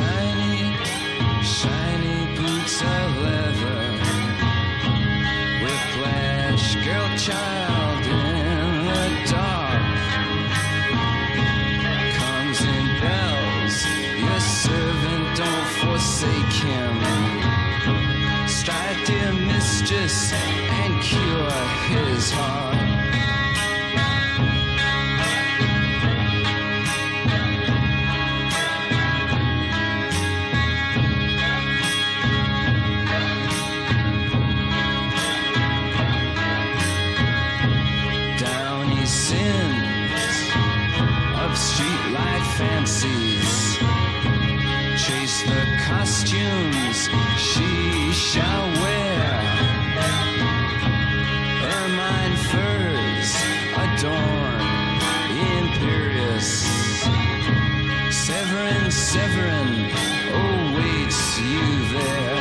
shiny, shiny boots of leather. Whiplash, girl, child in the dark. Comes in bells, your servant, don't forsake him. Strike, dear mistress, and cure his heart. Sins of streetlight fancies, chase the costumes she shall wear. Ermine furs adorn imperious. Severin, Severin awaits you there.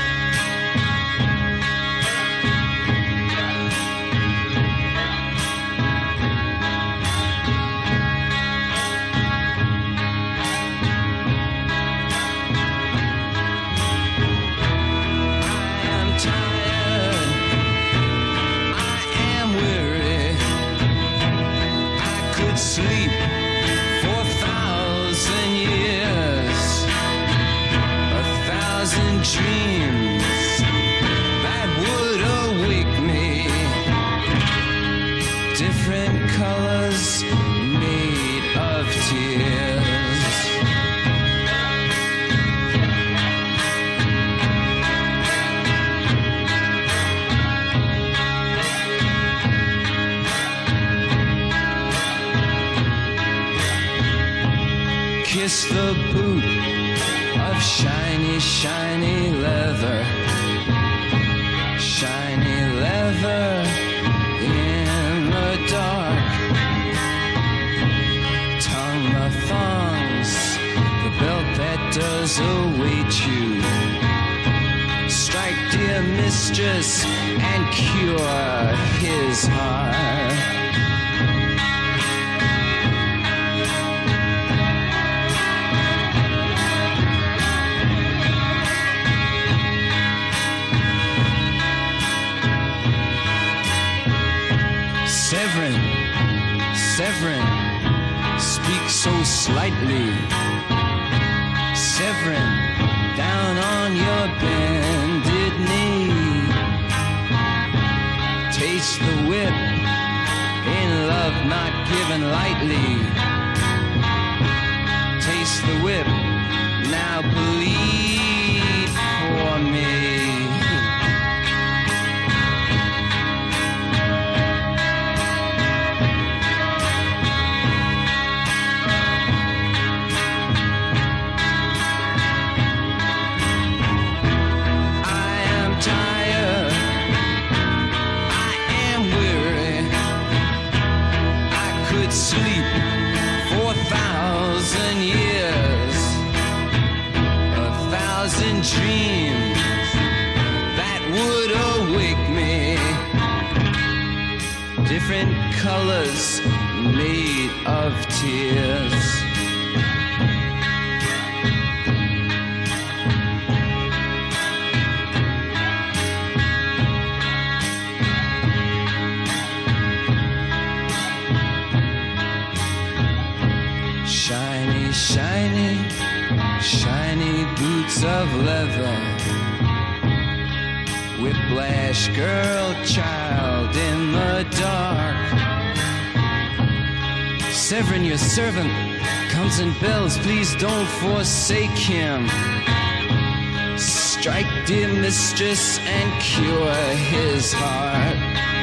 Sleep for 1,000 years, 1,000 dreams that would awake me. Different colors made of tears. Kiss the boot of shiny, shiny leather. Shiny leather in the dark. Tongue the thongs, the belt that does await you. Strike, dear mistress, and cure his heart. Severin, Severin, speak so slightly. Severin, down on your bended knee. Taste the whip, in love not given lightly. Taste the whip, now bleed for me. Sleep for 1,000 years, 1,000 dreams that would awake me. Different colors made of tears. Shiny, shiny, shiny boots of leather. Whiplash, girl, child in the dark. Severin, your servant, comes in bells, please don't forsake him. Strike, dear mistress, and cure his heart.